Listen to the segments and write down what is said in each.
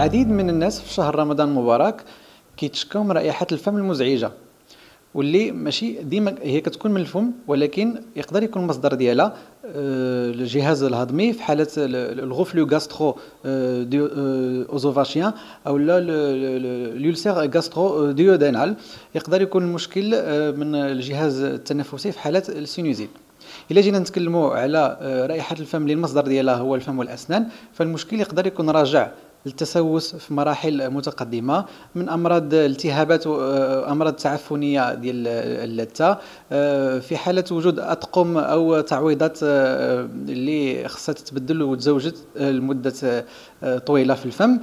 العديد من الناس في شهر رمضان المبارك كيتشكاو من رائحة الفم المزعجة، واللي ماشي ديما هي كتكون من الفم، ولكن يقدر يكون المصدر ديالها الجهاز الهضمي في حالة الغفل غاسترو اوزوفاشيان او اليولسير غاسترو ديودينال. يقدر يكون المشكل من الجهاز التنفسي في حالة السينوزيت. إلا جينا نتكلموا على رائحة الفم اللي المصدر ديالها هو الفم والأسنان، فالمشكل يقدر يكون راجع للتسوس في مراحل متقدمة من أمراض التهابات وأمراض تعفنية ديال اللثة، في حالة وجود أطقم أو تعويضات اللي خصها تتبدل وتزوجت لمدة طويلة في الفم.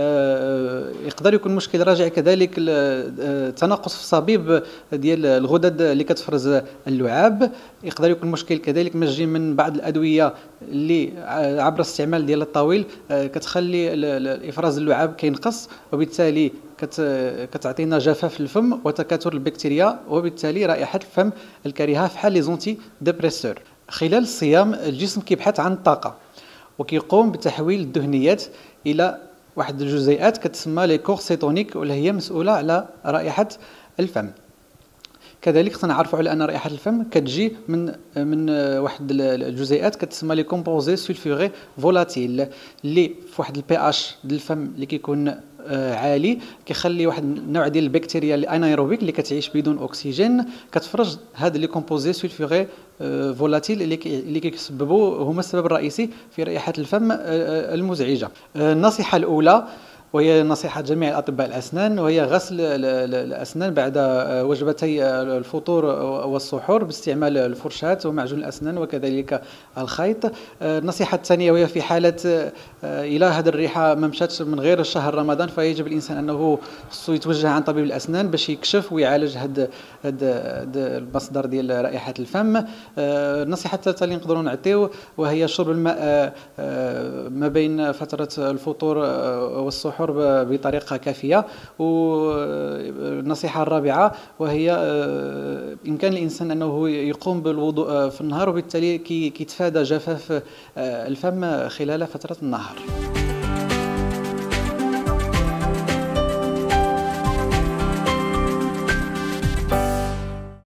يقدر يكون مشكل راجع كذلك تناقص في الصبيب ديال الغدد اللي كتفرز اللعاب. يقدر يكون مشكل كذلك مجي من بعض الأدوية اللي عبر الاستعمال ديال الطويل كتخلي افراز اللعاب كينقص، وبالتالي كتعطينا جفاف الفم وتكاثر البكتيريا، وبالتالي رائحه الفم الكريهه في حال لي زونتي ديبريسور. خلال الصيام الجسم كيبحث عن الطاقه وكيقوم بتحويل الدهنيات الى واحد الجزيئات كتسمى لي كورسيتونيك، واللي هي مسؤوله على رائحه الفم. كذلك خصنا نعرفوا على ان رائحه الفم كتجي من واحد الجزيئات كتسمى لي كومبوزي سولفوري فولاتيل، اللي في واحد البي اش ديال الفم اللي كيكون عالي كيخلي واحد النوع ديال البكتيريا اللي انايروبيك اللي كتعيش بدون اكسجين كتفرز هاد لي كومبوزي سولفوري فولاتيل اللي كيسببوا هما السبب الرئيسي في رائحه الفم المزعجه. النصيحه الاولى، وهي نصيحة جميع الأطباء الأسنان، وهي غسل الأسنان بعد وجبتي الفطور والسحور باستعمال الفرشاة ومعجون الأسنان وكذلك الخيط. النصيحة الثانية وهي في حالة إلى هذه الريحة ما مشاتش من غير شهر رمضان، فيجب الإنسان أنه خصو يتوجه عن طبيب الأسنان باش يكشف ويعالج هذا المصدر ديال رائحة الفم. النصيحة الثالثة اللي نقدروا نعطيو وهي شرب الماء ما بين فترة الفطور والسحور بطريقة كافية. والنصيحة الرابعة وهي بإمكان الإنسان أنه يقوم بالوضوء في النهار، وبالتالي كيتفادى جفاف الفم خلال فترة النهار.